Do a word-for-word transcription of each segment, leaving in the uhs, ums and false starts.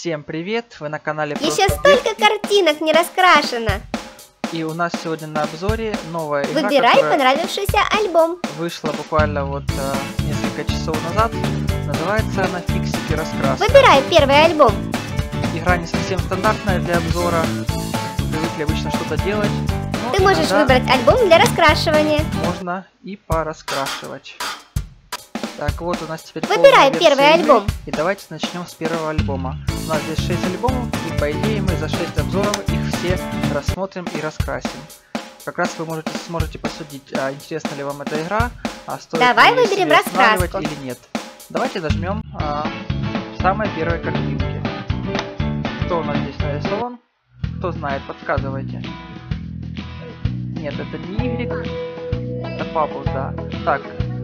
Всем привет! Вы на канале Еще столько картинок не раскрашено. И у нас сегодня на обзоре новая игра, Выбирай понравившийся альбом. Вышла буквально вот э, несколько часов назад. Называется она «Фиксики раскраска». Выбирай первый альбом. Игра не совсем стандартная для обзора. Привыкли обычно что-то делать. Ты можешь выбрать альбом для раскрашивания. Можно и пораскрашивать. Так, вот у нас теперь выбирай первый альбом. И давайте начнем с первого альбома. У нас здесь шесть альбомов, и по идее мы за шесть обзоров их все рассмотрим и раскрасим. Как раз вы можете сможете посудить, а интересна ли вам эта игра, а стоит Давай ли выберем себе раскраску или нет. Давайте нажмем а, самой первой картинке. Кто у нас здесь нарисован? Кто знает, подсказывайте. Нет, это не Y, это Папус, да. Так.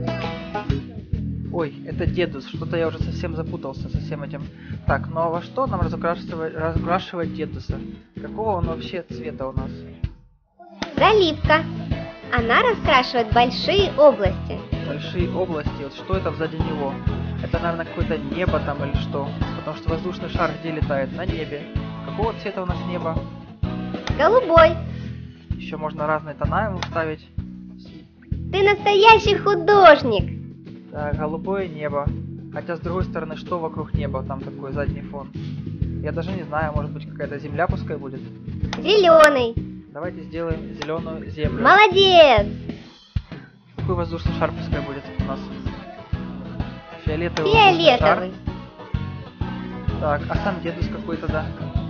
Ой, это Дедус, что-то я уже совсем запутался со всем этим. Так, ну а во что нам разукрашивать, разукрашивать Дедуса? Какого он вообще цвета у нас? Заливка. Она раскрашивает большие области. Большие области, вот что это сзади него? Это, наверное, какое-то небо там или что? Потому что воздушный шар где летает? На небе. Какого цвета у нас небо? Голубой. Еще можно разные тона ему ставить. Ты настоящий художник. Так, голубое небо. Хотя с другой стороны, что вокруг неба? Там такой задний фон. Я даже не знаю, может быть какая-то земля пускай будет. Зеленый. Давайте сделаем зеленую землю. Молодец. Какой воздушный шар пускай будет у нас? Фиолетовый. Фиолетовый. Так, а сам Дедус какой-то, да?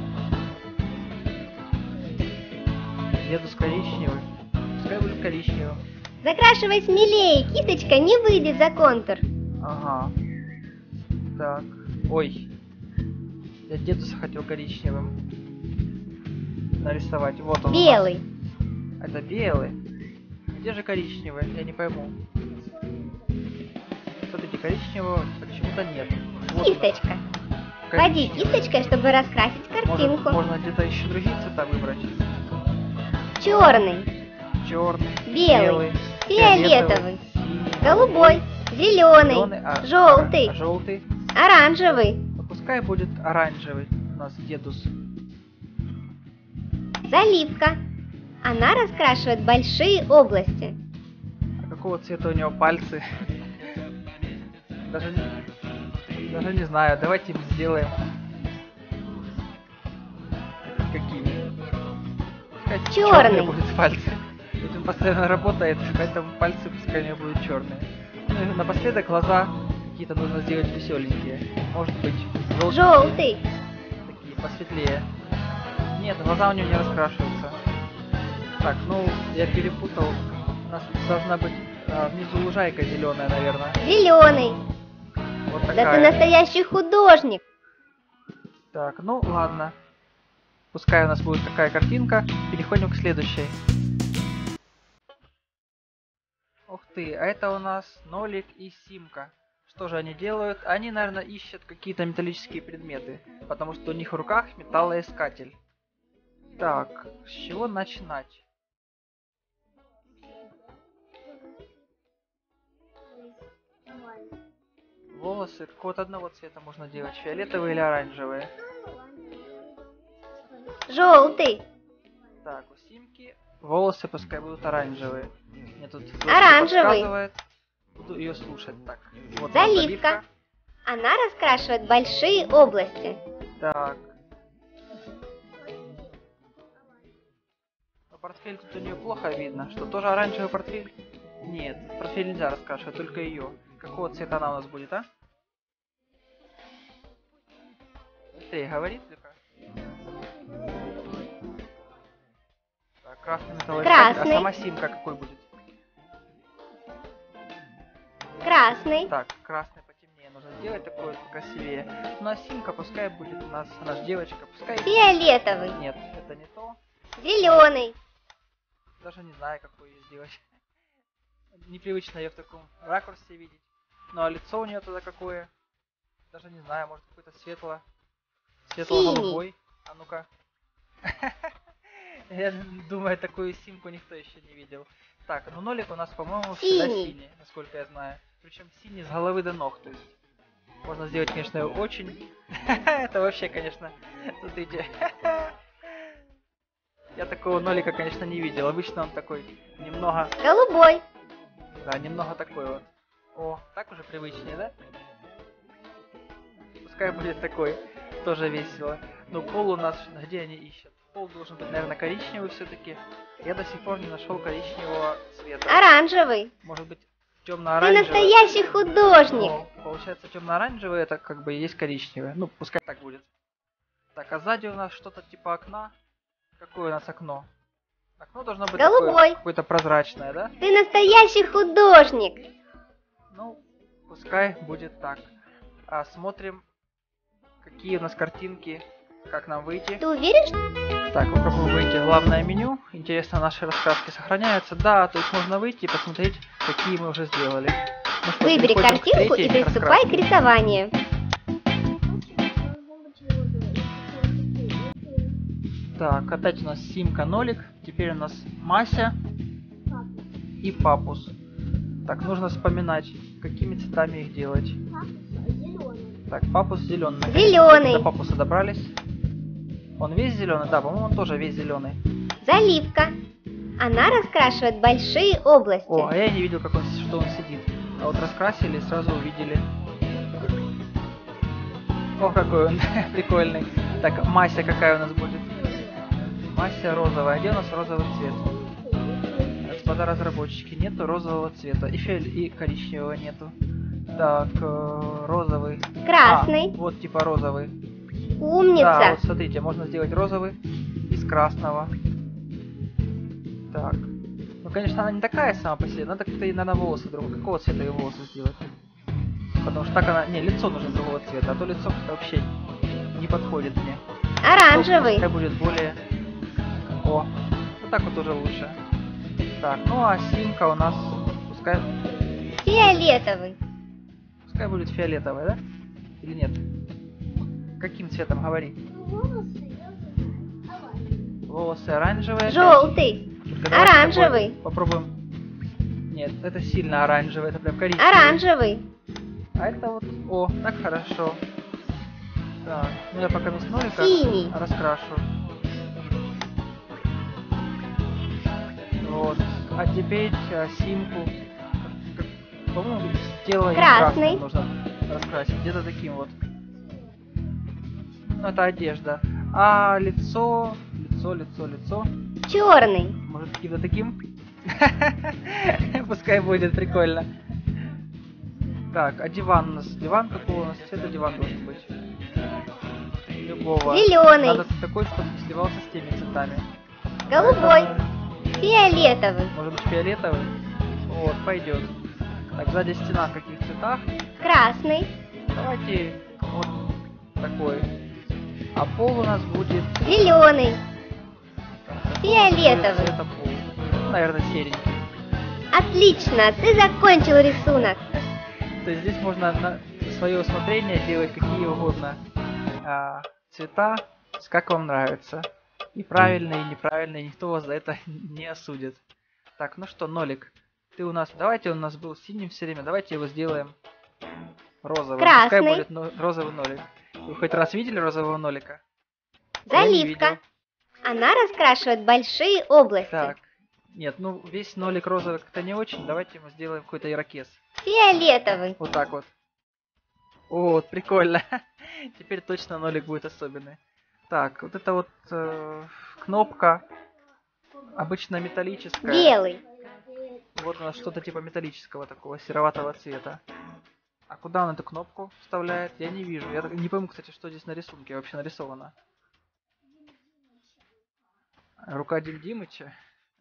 Дедус коричневый. Пускай будет коричневый. Закрашивай смелее, кисточка не выйдет за контур. Ага. Так. Ой. Я Дедуса хотел коричневым нарисовать. Вот он. Белый. Это белый. Где же коричневый? Я не пойму. Смотрите, коричневого почему-то нет. Вот кисточка. Ходи кисточкой, чтобы раскрасить картинку. Может, можно где-то еще другие цвета выбрать. Черный. Черный. Белый. Белый. Фиолетовый. Синий, голубой. Зеленый. зеленый, а, желтый. А, желтый. Оранжевый. Ну, пускай будет оранжевый у нас Дедус. Заливка. Она раскрашивает большие области. А какого цвета у него пальцы? Даже не, даже не знаю. Давайте сделаем. Какими? Черный. Будет пальцы. Ведь он постоянно работает, поэтому пальцы пускай у него будут черные. Ну и напоследок глаза какие-то нужно сделать веселенькие. Может быть желтые. Желтый. Такие посветлее. Нет, глаза у него не раскрашиваются. Так, ну я перепутал. У нас должна быть а, внизу лужайка зеленая, наверное. Зеленый. Вот Да такая. ты настоящий художник. Так, ну ладно. Пускай у нас будет такая картинка. Переходим к следующей. Ух ты, а это у нас Нолик и Симка. Что же они делают? Они, наверное, ищут какие-то металлические предметы. Потому что у них в руках металлоискатель. Так, с чего начинать? Волосы какого-то одного цвета можно делать. Фиолетовые или оранжевые. Желтый. Так, у Симки волосы пускай будут оранжевые. Мне тут оранжевый. Буду ее слушать. Так, вот заливка. заливка. Она раскрашивает большие области. Так. Но портфель тут у нее плохо видно. Что, тоже оранжевый портфель? Нет, портфель нельзя раскрашивать, только ее. Какого цвета она у нас будет, а? Быстрее говорит, Люка. Так, красный металлоискатель. Красный. А сама Симка какой будет? Красный. Так, красный потемнее нужно сделать, такой вот красивее. Ну а Симка пускай будет у нас, она же девочка, пускай... Фиолетовый. Нет, это не то. Зеленый. Даже не знаю, какую ее сделать. Непривычно ее в таком ракурсе видеть. Ну а лицо у нее тогда какое? Даже не знаю, может какой-то светло... Светло-голубой. А ну-ка. Я думаю, такую Симку никто еще не видел. Так, ну Нолик у нас, по-моему, всегда синий, насколько я знаю. Причем синий с головы до ног, то есть. Можно сделать, конечно, очень. Это вообще, конечно, смотрите. Я такого нолика, конечно, не видел. Обычно он такой немного... Голубой. Да, немного такой вот. О, так уже привычнее, да? Пускай будет такой. Тоже весело. Но пол у нас... Где они ищут? Пол должен быть, наверное, коричневый все-таки. Я до сих пор не нашел коричневого цвета. Оранжевый. Может быть, Ты темно-оранжевый. настоящий художник. О, получается, темно-оранжевый это как бы и есть коричневый. Ну, пускай так будет. Так, а сзади у нас что-то типа окна. Какое у нас окно? Окно должно быть Голубой. какое-то прозрачное, да? Ты настоящий художник. Ну, пускай будет так. А смотрим, какие у нас картинки, как нам выйти. Ты уверен, что... Так, попробуем выйти в главное меню. Интересно, наши раскраски сохраняются. Да, то есть можно выйти и посмотреть, какие мы уже сделали. Ну что, Выбери переходим к картинку и третьей приступай к раскраске. рисованию. Так, опять у нас Симка нолик. Теперь у нас Мася и Папус. Так, нужно вспоминать, какими цветами их делать. Так, Папус зеленый. Зелёный. До Папуса добрались. Он весь зеленый? Да, по-моему, он тоже весь зеленый. Заливка. Она раскрашивает большие области. О, а я не видел, как он, что он сидит. А вот раскрасили и сразу увидели. О, какой он прикольный. Так, Мася какая у нас будет? Мася розовая. Где у нас розовый цвет? Господа разработчики, нету розового цвета. И, фиоль... и коричневого нету. Так, э, розовый. Красный. А, вот типа розовый. Умница. Да, вот смотрите, можно сделать розовый из красного. Так. Ну, конечно, она не такая сама по себе. Надо как-то, наверное, волосы другого. Какого цвета ее волосы сделать? Потому что так она... Не, лицо нужно другого цвета, а то лицо как-то вообще не подходит мне. Оранжевый. Пускай будет более... О, вот так вот уже лучше. Так, ну а Симка у нас... Пускай... Фиолетовый. Пускай будет фиолетовая, да? Или нет? Каким цветом, говори? Волосы оранжевые. Желтый. Давайте Оранжевый. такой Попробуем. Нет, это сильно оранжевый, это прям коричневый. Оранжевый. А это вот... О, так хорошо. Так, ну я пока вместо нолика Синий. раскрашу. Вот. А теперь а, Симку. Как- как- По-моему, сделаем Красный. красным нужно раскрасить. Где-то таким вот. Ну, это одежда. А лицо... Лицо, лицо, лицо. Черный. Может, каким-то таким? Пускай будет прикольно. Так, а диван у нас? Диван какого у нас цвета диван должен быть? Любого. Зеленый. Надо такой, чтобы не сливался с теми цветами. Голубой. Поэтому, Фиолетовый. может быть, фиолетовый? Вот, пойдет. Так, сзади стена в каких цветах? Красный. Давайте вот такой. А пол у нас будет... Зеленый. так, Фиолетовый. цвета пол. Ну, наверное, серенький. Отлично, ты закончил рисунок. То есть здесь можно на свое усмотрение делать какие угодно а, цвета, как вам нравится. И правильные, и неправильные, никто вас за это не осудит. Так, ну что, нолик, ты у нас... Давайте он у нас был синим все время, давайте его сделаем розовым. Красный. Пускай будет но- розовый нолик. Вы хоть раз видели розового нолика? Я не видел. Заливка. Она раскрашивает большие области. Так, нет, ну весь нолик розовый как-то не очень. Давайте мы сделаем какой-то ирокез. Фиолетовый. Вот так вот. О, вот, прикольно. Теперь точно нолик будет особенный. Так, вот это вот э, кнопка. Обычно металлическая. Белый. Вот у нас что-то типа металлического такого, сероватого цвета. А куда он эту кнопку вставляет? Я не вижу. Я так- не пойму, кстати, что здесь на рисунке вообще нарисовано. Рука Дим Димыча.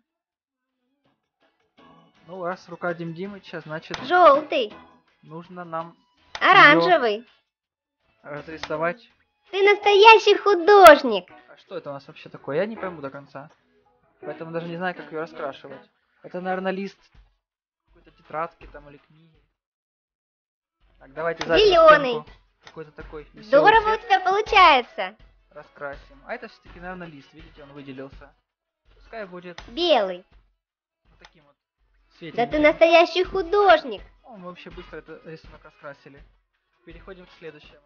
Ну, раз рука Дим Димыча, значит, Желтый. нужно нам Оранжевый. разрисовать. Ты настоящий художник. А что это у нас вообще такое? Я не пойму до конца. Поэтому даже не знаю, как ее раскрашивать. Это, наверное, лист какой-то тетрадки там или книги. Так, давайте заднюю Зелёный. стенку какой-то такой веселый Здорово у цвет тебя получается. раскрасим. А это все-таки, наверное, лист. Видите, он выделился. Пускай будет Белый. вот таким вот Да светленьким. ты настоящий художник. О, мы вообще быстро этот рисунок раскрасили. переходим к следующему.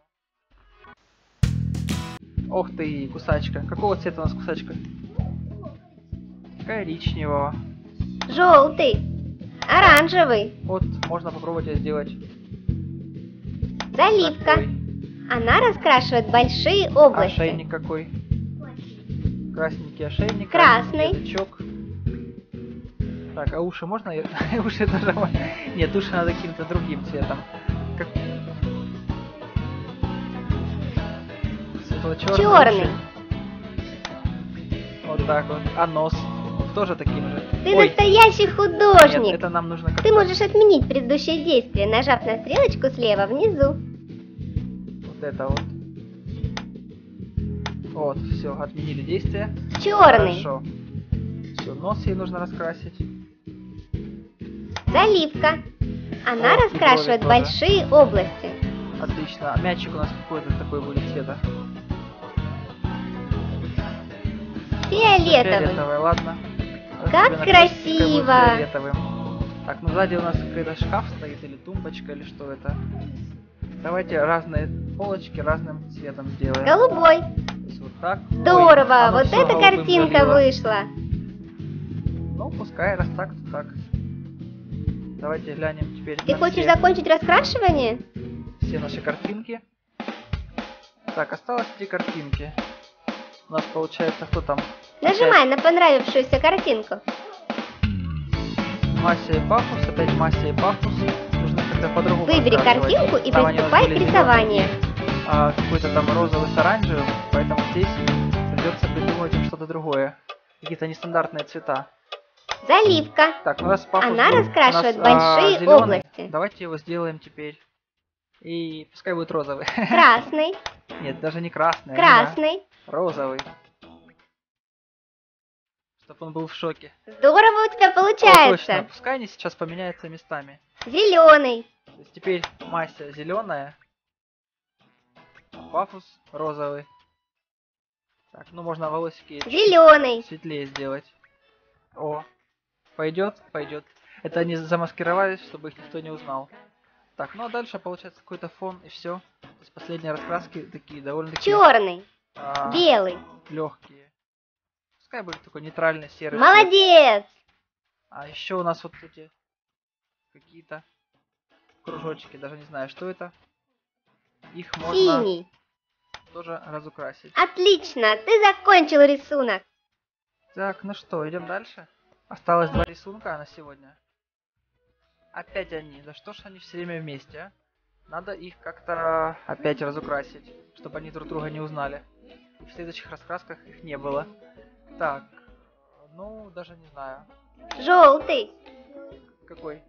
Ох ты, кусачка. Какого цвета у нас кусачка? Коричневого. Желтый. Оранжевый. Вот, можно попробовать ее сделать. Заливка. Такой. Она раскрашивает большие области. Ошейник какой. Красненький ошейник. Красный. Язычок. Так, а уши можно? Уши тоже можно. Нет, уши надо каким-то другим цветом. Как... Светло-черный. Черный. Вот так вот. А нос? Тоже таким же. Ты Ой, настоящий художник. нет, это нам нужно как-то... Ты можешь отменить предыдущее действие, нажав на стрелочку слева внизу. Вот это вот. Вот, все, отменили действие. Черный. Хорошо. Все, нос ей нужно раскрасить. Заливка. Она О, и раскрашивает брови тоже. большие области. Отлично. А мячик у нас какой-то такой будет цвета. Фиолетовый. Фиолетовый, ладно. Как Тебе на красивый будет красиво. фиолетовым. Так, ну сзади у нас какой-то шкаф стоит, или тумбочка, или что это. Давайте разные полочки разным цветом сделаем. Голубой. То есть вот так. Здорово. Ой, оно Вот всё эта голубым картинка залило. вышла. Ну, пускай, раз так, то так. Давайте глянем теперь Ты на хочешь все, закончить раскрашивание? все наши картинки. Так, осталось три картинки. У нас получается, кто там? Нажимай на понравившуюся картинку. Мася и Пафос, опять Мася и Пафос. Нужно как-то по-другому Выбери раскрашивать. картинку и Там они у нас приступай к были рисованию. зелёные, а какой-то там розовый с оранжевым, поэтому здесь придется придумать им что-то другое. Какие-то нестандартные цвета. Заливка. Так, ну раз Пафос Она был раскрашивает у нас, а, большие зелёный, области. давайте его сделаем теперь. И пускай будет розовый. Красный. Нет, даже не красный. а именно Красный. розовый. Чтобы он был в шоке. Здорово у тебя О, точно. получается. Пускай они сейчас поменяются местами. Зеленый. То есть теперь Мася зеленая, а Пафос розовый. Так, ну можно волосики Зеленый. светлее сделать. О, пойдет, пойдет. Это они замаскировались, чтобы их никто не узнал. Так, ну а дальше получается какой-то фон и все. То есть последние раскраски такие довольно-таки Черный. а, Белый. легкие. Пускай будет такой нейтральный серый. цвет. Молодец. А еще у нас вот эти какие-то кружочки, даже не знаю, что это. Их можно Синий. тоже разукрасить. Отлично. Ты закончил рисунок. Так, ну что, идем дальше. Осталось два рисунка на сегодня. Опять они. Да что ж они все время вместе, а? Надо их как-то опять разукрасить, чтобы они друг друга не узнали. И в следующих раскрасках их не было. Так, ну, даже не знаю. Желтый. Какой?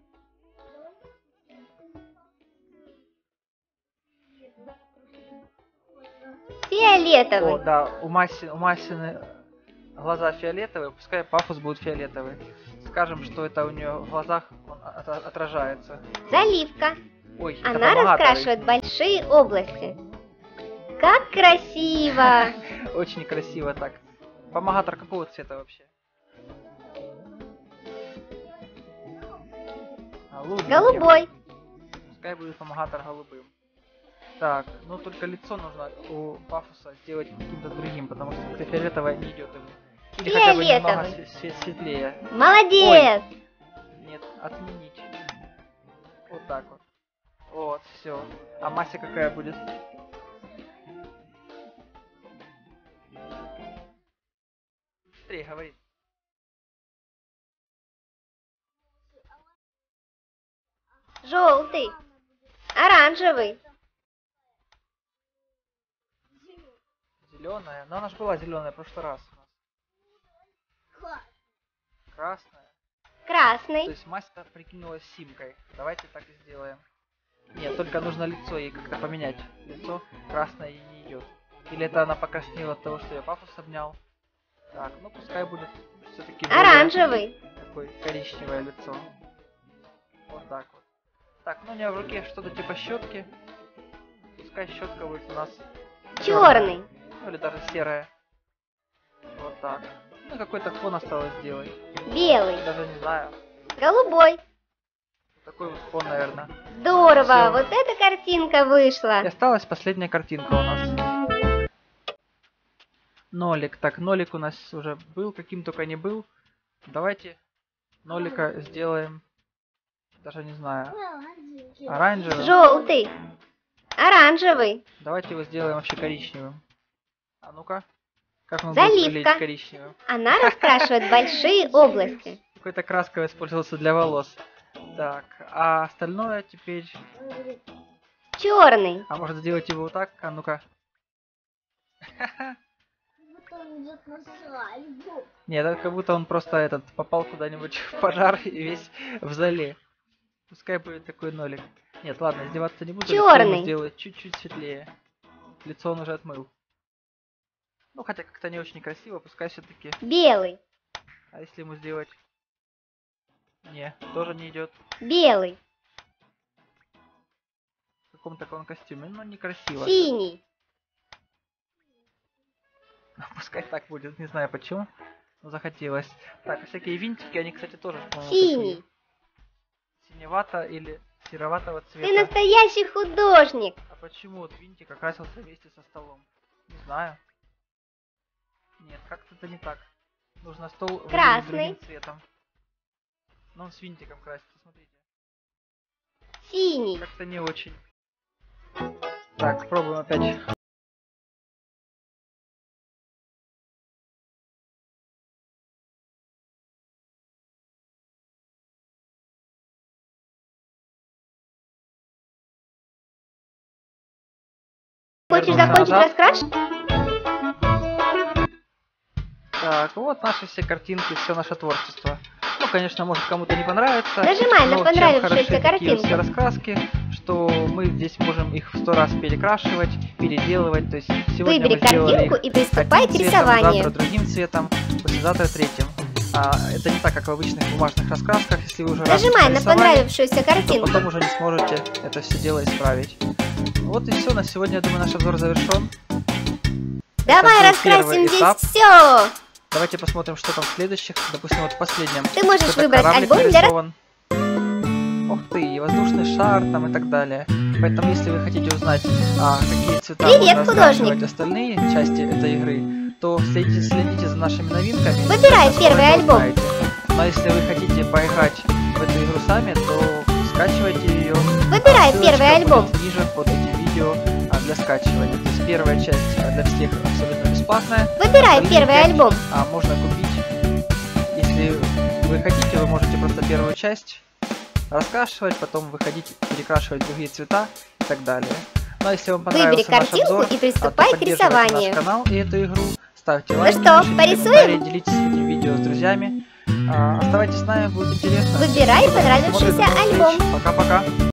Фиолетовый. О, да, у Маси, у Масины глаза фиолетовые, пускай Пафос будет фиолетовый. Скажем, что это у нее в глазах он от- от- отражается. Заливка. Ой, это Она помогатовый. раскрашивает большие области. Как красиво. Очень красиво так. Помогатор какого цвета вообще? Голубенький. Голубой. Пускай будет помогатор голубым. Так, ну только лицо нужно у Пафоса сделать каким-то другим, потому что как-то фиолетовое не идет ему. Или хотя бы немного Фиолетовый. све- све- светлее. Молодец. Нет, отменить. Вот так вот. Вот, все. А Мася какая будет? Быстрее говорит. Желтый. Оранжевый. Зеленая. Но она же была зеленая в прошлый раз у нас. Красная. То Красный. есть Мася прикинулась симкой. Давайте так и сделаем. Нет, только нужно лицо ей как-то поменять. Лицо красное ей не идет. Или это она покраснела от того, что я Пафос обнял. Так, ну пускай будет все-таки Оранжевый. такое коричневое лицо. Вот так вот. Так, ну у меня в руке что-то типа щетки. Пускай щетка будет у нас Черный. ну, или даже серая. Вот так. Ну какой-то фон осталось сделать. Белый. Даже не знаю. Голубой. Такой вот фон, наверное. Здорово, Всё. вот эта картинка вышла. И осталась последняя картинка у нас. Нолик. Так, нолик у нас уже был, каким только не был. Давайте нолика сделаем, даже не знаю, оранжевым. Желтый. Оранжевый. Давайте его сделаем вообще коричневым. А ну-ка. Как он Заливка. будет выглядеть коричневым? Она раскрашивает большие области. Какой-то краска использовался для волос. Так, а остальное теперь... Черный. А может сделать его вот так? А ну-ка. Нет, это как будто он просто этот попал куда-нибудь в пожар и весь в зале. Пускай будет такой нолик. Нет, ладно, издеваться не буду. лицо ему Черный. сделаю чуть-чуть светлее. Лицо он уже отмыл. Ну, хотя как-то не очень красиво, пускай все-таки. Белый. А если ему сделать... Не, тоже не идет. Белый. В каком таком костюме, но некрасиво. Синий. Пускай так будет, не знаю почему. Но захотелось. Так, а всякие винтики, они, кстати, тоже, по-моему, Синий. такие. Синевато или сероватого цвета. Ты настоящий художник. А почему вот винтик окрасился вместе со столом? Не знаю. Нет, как-то это не так. Нужно стол выделить Красный. другим цветом. Но он с винтиком красится, смотрите. Синий. Как-то не очень. Так, пробуем опять. Хочешь Вернуться закончить назад. раскрашивать? Так, вот наши все картинки, все наше творчество. Ну, конечно, может кому-то не понравится. Нажимай на но чем понравившуюся хороши такие картинку. все раскраски, что мы здесь можем их в сто раз перекрашивать, переделывать. То есть сегодня Выбери мы сделали картинку их и приступай к одним цветом, рисованию. завтра другим цветом, послезавтра третьим. А, это не так, как в обычных бумажных раскрасках. Если вы уже раз Нажимай на нарисовали, понравившуюся то картинку. потом уже не сможете это все дело исправить. Вот и все. На сегодня, я думаю, наш обзор завершен. Давай был раскрасим первый здесь этап. все. Давайте посмотрим, что там в следующих. Допустим, вот в последнем. Ты можешь Какой-то выбрать кораблик альбом для нарисован. Ух ты, воздушный шар там и так далее. Поэтому, если вы хотите узнать, а, какие цвета Привет, можно художник. раскрашивать остальные части этой игры, то следите, следите за нашими новинками. Выбирай Скоро первый вы альбом. узнаете. Но если вы хотите поиграть в эту игру сами, то скачивайте ее. Выбирай Ссылочка первый будет альбом. ниже под этим видео а, для скачивания. То есть первая часть а, для всех абсолютно бесплатная. Выбирай Остальные первый пять, альбом. А, можно купить. Если вы хотите, вы можете просто первую часть раскрашивать, потом выходить, перекрашивать другие цвета и так далее. Ну а если вам Выбери понравился наш картинку обзор, и а, приступай то к поддерживайте рисованию. наш канал и эту игру, ставьте лайки, что, пишите порисуем? комментарии, делитесь этим видео с друзьями. А, оставайтесь с нами, будет интересно. Выбирай Смотрим понравившийся до новых альбом. встреч. Пока-пока.